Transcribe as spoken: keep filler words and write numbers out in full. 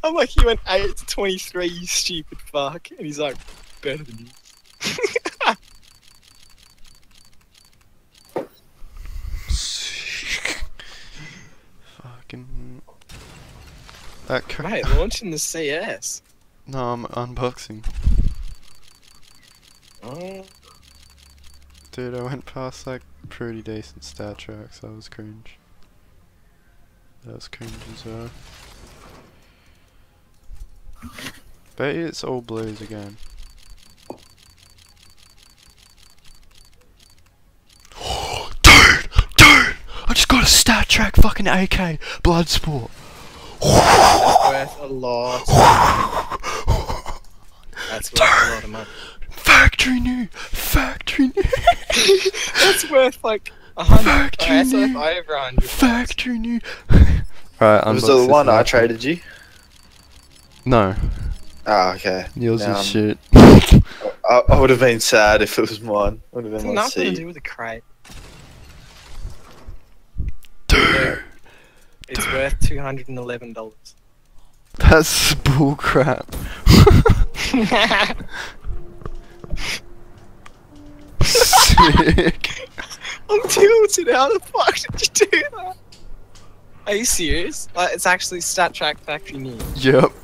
I'm like, he went eight to twenty-three, you stupid fuck. And he's like, better than you. Fucking. That co- Mate, launching the C S. No, I'm unboxing. Oh. Dude, I went past like pretty decent StatTrak, so that was cringe. That was cringe as well. Bet you it's all blues again. Dude! Dude! I just got a StatTrak fucking A K Bloodsport. That's worth a lot. That's worth a lot of money. Factory new! Factory new! That's worth like a hundred. Factory Oh, that's new! worth over a hundred. Factory new! Right, Was it the one I traded you? No. Ah, okay. Yours Um, is shit. I, I would have been sad if it was mine. Would have It's been like, nothing to see. do with the crate. Dude! It's worth two hundred and eleven dollars. That's bullcrap. Sick. I'm tilted. How the fuck did you do that? Are you serious? Like, it's actually StatTrak factory new. Yep.